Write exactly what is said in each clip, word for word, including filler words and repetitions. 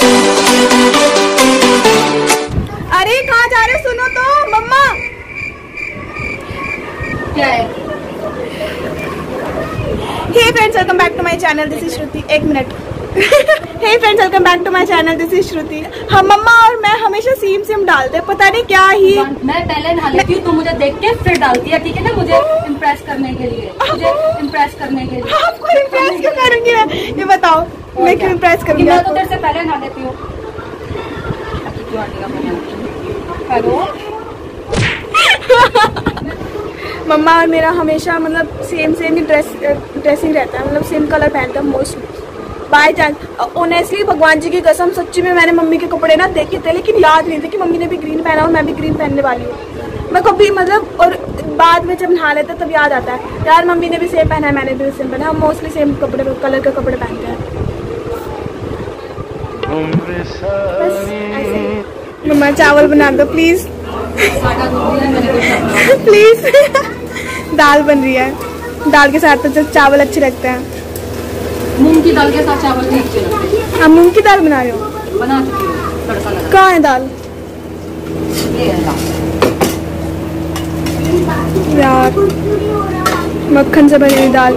अरे कहाँ जा रहे हो? सुनो तो मम्मा। क्या है? Hey friends, welcome back to my channel, this is Shruti. एक minute. Hey friends, welcome back to my channel, this is Shruti. हम मम्मा और मैं हमेशा सेम सेम डालते हैं, पता नहीं क्या ही। मैं पहले नहा लेती हूँ, तो मुझे देख के फिर डालती है, ठीक है ना? मुझे इम्प्रेस करने के लिए, मुझे इम्प्रेस करने के लिए। आपको इम्प्रेस क्यों करूंगी मैं? ये बताओ, मैं क्यों इम्प्रेस करूंगी? मैं तो तेरे से पहले नहा लेती हूँ। हेलो मम्मा और मेरा हमेशा मतलब सेम सेम ही ड्रेस ड्रेसिंग रहता है, मतलब सेम कलर पहनता है मोस्टली। बाय चांस, ऑनेस्टली भगवान जी की कसम, सच्ची में मैंने मम्मी के कपड़े ना देखे थे, लेकिन याद नहीं थे कि मम्मी ने भी ग्रीन पहना और मैं भी ग्रीन पहनने वाली हूँ। मैं कभी मतलब, और बाद में जब नहा लेते तब याद आता है यार मम्मी ने भी सेम पहना है, मैंने भी सेम पहना है। हम मोस्टली सेम कपड़े कलर के कपड़े पहनते हैं। बस ऐसे। मम्मा चावल बना दो प्लीज प्लीज। दाल बन रही है, दाल के साथ तो चावल अच्छे लगते हैं। मूंग की दाल के साथ चावल भी अच्छे लगते हैं। आप मूंग की दाल बना रहे हो? बना चुकी हूँ, तड़का लगा। कहाँ है दाल? ये है दाल। यार मक्खन से बनी हुई दाल।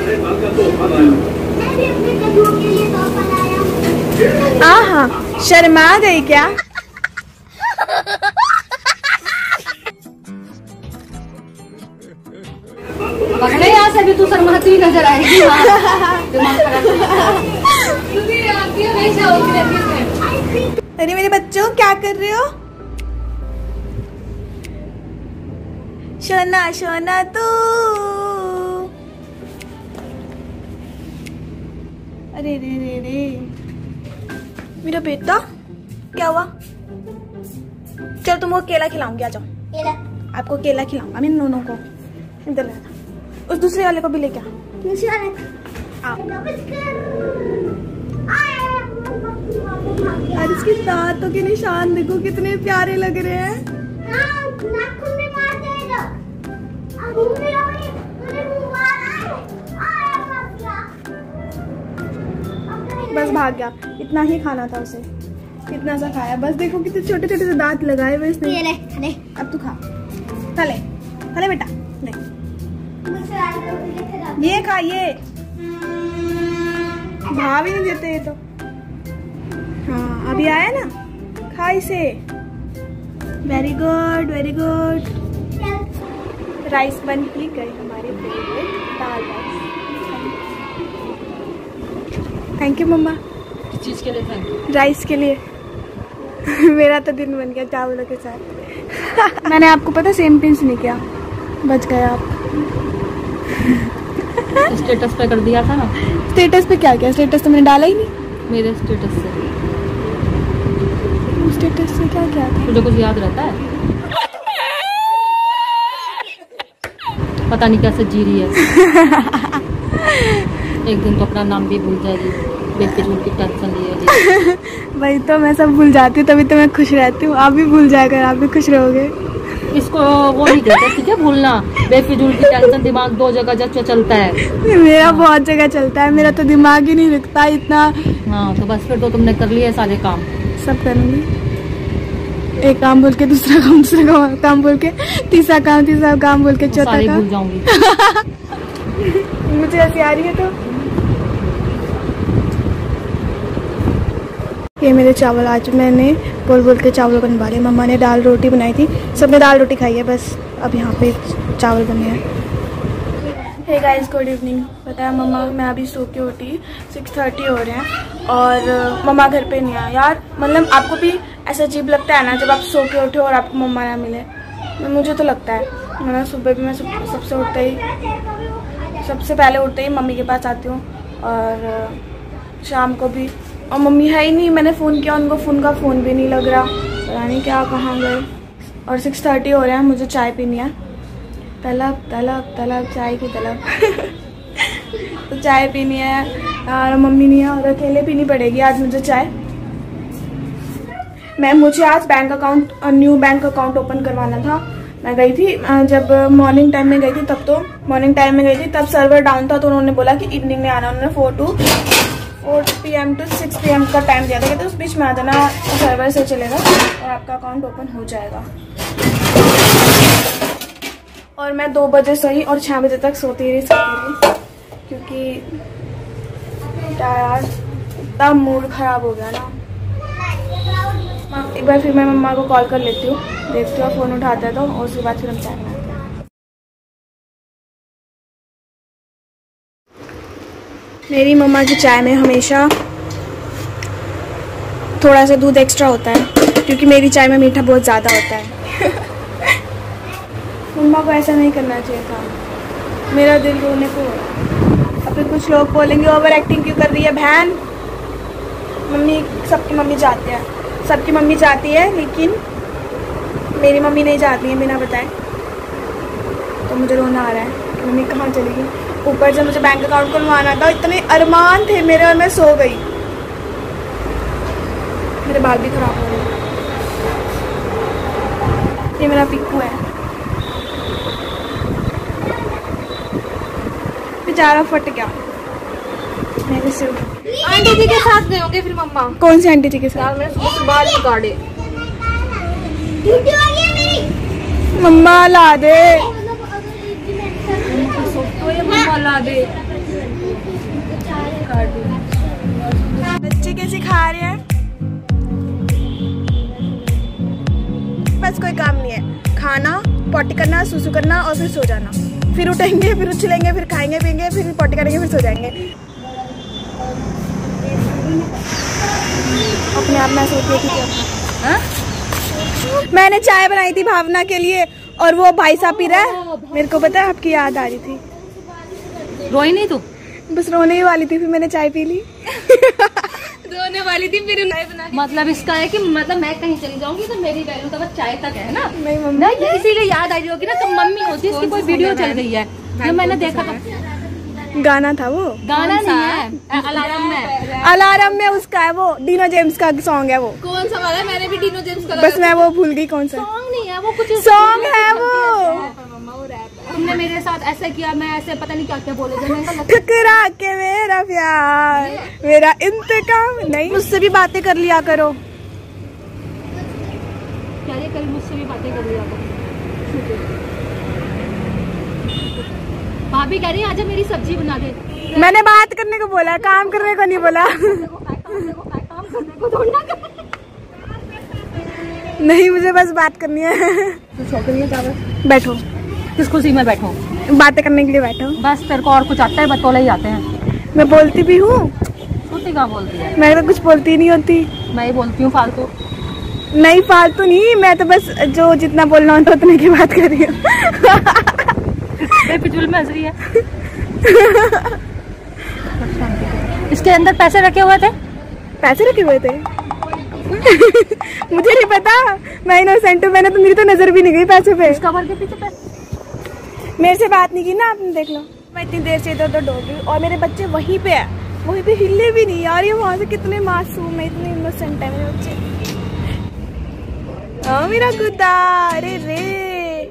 आहा, शर्मा गई क्या? पकड़े यहाँ से भी तू शर्माती नजर आएगी। अरे मेरे बच्चों, क्या कर रहे हो? शोना शोना तू। अरे रे रे रे मेरा बेटा, क्या हुआ? चल तुमको केला खिलाऊंगी, आ जाओ। केला? आपको केला खिलाऊंगा मैं, दोनों को। इधर ले, उस दूसरे वाले को भी लेके आ। दूसरे वाले और इसके दांतों के निशान देखो कितने प्यारे लग रहे हैं। बस भाग गया, इतना ही खाना था उसे, इतना सा खाया बस। देखो कितने छोटे छोटे से दांत लगाए हुए इसने। ये ले, ले, अब तू खा, खा ले, खा ले बेटा, ले ये खा, ये भाव ही नहीं देते ये तो। हाँ अभी आया ना, खा इसे। Very good very good. Rice बन ही गई हमारी फेवरेट दाल राइस। थैंक यू मम्मा। किस चीज के लिए? थैंक यू राइस के लिए। मेरा तो दिन बन गया चावलों के साथ। मैंने आपको पता सेम पिंच नहीं किया, बच गए आप। स्टेटस पे कर दिया था ना। स्टेटस पे क्या किया? स्टेटस तो मैंने डाला ही नहीं। मेरे स्टेटस से स्टेटस से क्या किया था? तुझे कुछ याद रहता है? पता नहीं कैसे जी रही है। एक दिन तो अपना नाम भी भूल जाएगी, बेफिजूल की टेंशन लिए। वही तो, मैं सब भूल जाती हूँ तभी तो मैं खुश रहती हूँ। आप भी भूल जाकर आप भी खुश रहोगे। इसको वो नहीं कहते, ठीक है? भूलना, बेफिजूल की टेंशन। दिमाग दो जगह जब चलता है। मेरा हाँ। बहुत जगह चलता है, मेरा तो दिमाग ही नहीं रुकता इतना। हाँ तो बस फिर तो तुमने कर लिए सारे काम। सब करूँगी, एक काम बोल के दूसरा काम, दूसरा काम बोल के तीसरा काम, तीसरा काम बोल के चौथा काम भूल जाऊंगी। मुझे ऐसी आ रही है तो। ये मेरे चावल आज मैंने बोल बोल के चावल बनवा लिए। मम्मा ने दाल रोटी बनाई थी, सबने दाल रोटी खाई है, बस अब यहाँ पे चावल बने हैं। Hey guys, good evening. पता है मम्मा, मैं अभी सो के उठी, सिक्स थर्टी हो रहे हैं और मम्मा घर पे नहीं आया। यार मतलब आपको भी ऐसा अजीब लगता है ना जब आप सो के उठे और आपको मम्मा ना मिले? मुझे तो लगता है। मैं सुबह भी मैं सब, सबसे उठते ही सबसे पहले उठते ही मम्मी के पास आती हूँ और शाम को भी। और मम्मी है ही नहीं, मैंने फ़ोन किया उनको, फ़ोन का फ़ोन भी नहीं लग रहा, पता नहीं क्या कहाँ गए। और सिक्स थर्टी हो रहे हैं, मुझे चाय पीनी है। तलब तलब तलब चाय की तलब। तो चाय पीनी है और मम्मी नहीं है और अकेले पीनी पड़ेगी आज मुझे चाय। मैं मुझे आज bank account, new bank account open करवाना था। मैं गई थी जब मॉर्निंग टाइम में गई थी, तब तो मॉर्निंग टाइम में गई थी तब सर्वर डाउन था, तो उन्होंने बोला कि इवनिंग में आना। उन्होंने four to four P M to six P M का टाइम दिया था, कहते उस बीच में आ जाना, सर्वर से चलेगा और आपका अकाउंट ओपन हो जाएगा। और मैं दो बजे सोई और छः बजे तक सोती रही सोती रही क्योंकि क्या यार इतना मूड खराब हो गया ना। एक बार फिर मैं मम्मा को कॉल कर लेती हूँ, देखती हूँ फ़ोन उठाता है तो, और उसके बाद फिर हम चाय बनाते हैं। मेरी मम्मा की चाय में हमेशा थोड़ा सा दूध एक्स्ट्रा होता है क्योंकि मेरी चाय में मीठा बहुत ज़्यादा होता है। मम्मा को ऐसा नहीं करना चाहिए था, मेरा दिल रोने को हो रहा। अब फिर कुछ लोग बोलेंगे ओवर एक्टिंग क्यों कर रही है बहन। मम्मी, सबकी मम्मी चाहते हैं, सबकी मम्मी चाहती है, लेकिन मेरी मम्मी नहीं चाहती है बिना बताए। तो मुझे रोना आ रहा है कि मम्मी कहाँ चली गई। ऊपर से मुझे बैंक अकाउंट खुलवाना था, इतने अरमान थे मेरे और मैं सो गई। मेरे बाल भी खराब हो गए। ये मेरा पिक्कू है, बेचारा फट गया मेरे से। आंटी जी के साथ गए होंगे फिर मम्मा। कौन सी आंटी जी के साथ? यार मैंने सुबह से बाल नहीं काटे। मम्मा ला दे, तो ये मम्मा ला दे। बच्चे कैसे खा रहे हैं, बस कोई काम नहीं है, खाना, पॉटी करना, सुसु करना और फिर सो जाना। फिर उठेंगे, फिर उछलेंगे, फिर खाएंगे पिएंगे, फिर पॉटी करेंगे, फिर सो जाएंगे। अपने आप में सोचिए कि क्या। मैंने चाय बनाई थी भावना के लिए और वो भाई साहब पी रहा है। मेरे को पता है आपकी याद आ रही थी। रोई नहीं तू? बस रोने ही वाली थी, फिर मैंने चाय पी ली। रोने वाली थी फिर चाय बना। मतलब इसका है कि मतलब मैं कहीं चली जाऊंगी तो मेरी वैल्यू तो बस चाय तक है ना। नहीं मम्मी, इसीलिए याद आई होगी ना, तो मम्मी होती है, इसकी कोई वीडियो चल रही है जो मैंने देखा था। गाना था वो, गाना नहीं है, अलार्म में। अलार्म में उसका है वो, डीनो जेम्स का सॉन्ग है वो। कौन सा वाला है? मैंने भी डीनो जेम्स का, बस मैं वो भूल गई कौन सा सॉन्ग नहीं है वो, कुछ सॉन्ग है वो। तुमने मेरे साथ ऐसे किया, मैं ऐसे पता नहीं क्या क्या बोले थे। ठुकरा के मेरा प्यार, मेरा इंतकाम। नहीं, मुझसे भी बातें कर लिया करो। क्या ये कल मुझसे भी बातें कर लिया करो। भाभी कह रही है आजा मेरी सब्जी बना दे। मैंने बात करने को बोला, काम करने को नहीं बोला। काम करने को थोड़ी ना। नहीं, मुझे बस बात करनी है। बैठो। किस खुशी में बैठो? बातें करने के लिए बैठो। बस तेरे को और कुछ आता है? बतौले ही आते हैं। मैं बोलती भी हूँ। छोटी क्या बोलती है? मैं तो कुछ बोलती नहीं होती। मैं ही बोलती हूँ फालतू। नहीं फालतू नहीं, मैं तो बस जो जितना बोलना होता उतने की बात कर रही हूँ। पिजुल में हंस रही है। इसके अंदर पैसे रखे हुए थे। पैसे रखे हुए थे? मुझे नहीं पता, मैं इनोसेंट हूँ। मैंने तो, मेरी तो नजर भी नहीं गई पैसे पे। इसका भर के पीछे पैसे। मेरे से बात नहीं की ना आपने, देख लो। मैं इतनी देर से इधर उधर डोल रही हूँ और मेरे बच्चे वहीं पे है, वहीं पे हिले भी नहीं यार। ये वहां से कितने मासूम है, इतने इनोसेंट है मेरे बच्चे। ओ मेरा गुद्दा, अरे रे।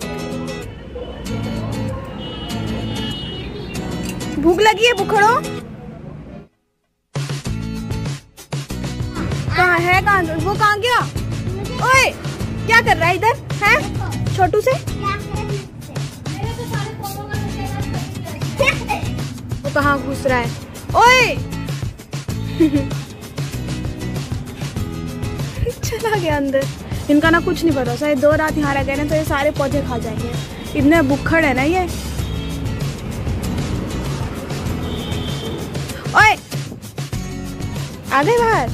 भूख लगी है, भूखड़ो। कहाँ है, कहाँ वो कहाँ गया? ओए क्या कर रहा है इधर है छोटू से? वो कहाँ घुस रहा है? ओए चला गया अंदर। इनका ना कुछ नहीं भरोसा है, दो रात यहाँ रह गए ना तो ये सारे पौधे खा जाएंगे। इतने भुक्खड़ है ना ये। ओए आ गए बाहर।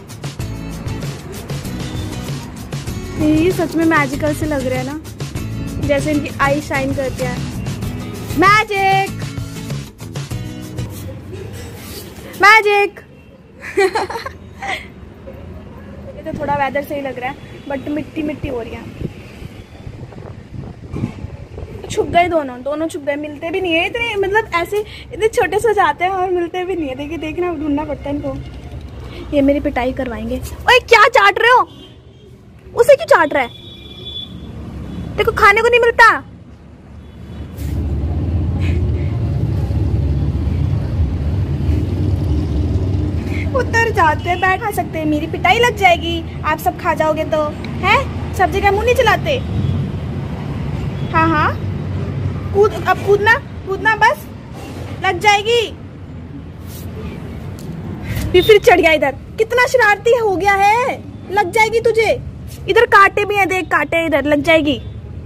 ये सच में मैजिकल से लग रहे हैं ना, जैसे इनकी आई शाइन करती है। Magic magic. ये तो थोड़ा वेदर सही लग रहा है बट मिट्टी मिट्टी हो रही है। छुप गए दोनों दोनों छुप गए, मिलते भी नहीं है इतने, मतलब ऐसे इतने छोटे से जाते हैं और मिलते भी नहीं है। देखिए देखना, ढूंढना पड़ता है इनको। ये मेरी पिटाई करवाएंगे। ओए क्या चाट रहे हो? उसे क्यों चाट रहा है? देखो खाने को नहीं मिलता। उतर जाते बैठ खा सकते हैं, मेरी पिटाई लग जाएगी आप सब खा जाओगे तो, है सब जगह मुंह नहीं चलाते। हाँ हाँ कूद, अब कूदना कूदना बस, लग जाएगी। फिर फिर चढ़ गया इधर, कितना शरारती हो गया है, लग जाएगी तुझे। इधर कांटे भी हैं, देख कांटे, इधर लग जाएगी।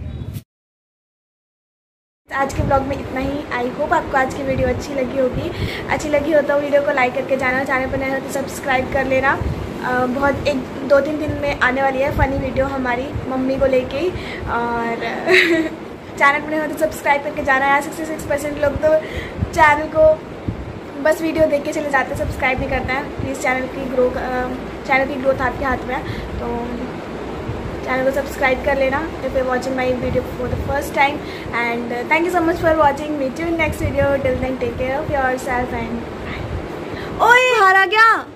आज के ब्लॉग में इतना ही। आई होप आपको आज की वीडियो अच्छी लगी होगी। अच्छी लगी हो तो वीडियो को लाइक करके जाना, चैनल पर नए हो तो सब्सक्राइब कर लेना। आ, बहुत एक दो तीन दिन में आने वाली है फ़नी वीडियो हमारी मम्मी को लेके ही, और चैनल पर नए हो तो सब्सक्राइब करके जाना। यार सिक्सटी सिक्स परसेंट लोग तो चैनल को बस वीडियो देख के चले जाते हैं, सब्सक्राइब नहीं करते हैं। प्लीज़ चैनल की ग्रो चैनल की ग्रोथ आपके हाथ में है, तो चैनल को सब्सक्राइब कर लेना if you watching my video for the first time. And thank you so much for watching, meet you in next video. Till then take care of yourself and ओए हार आ गया।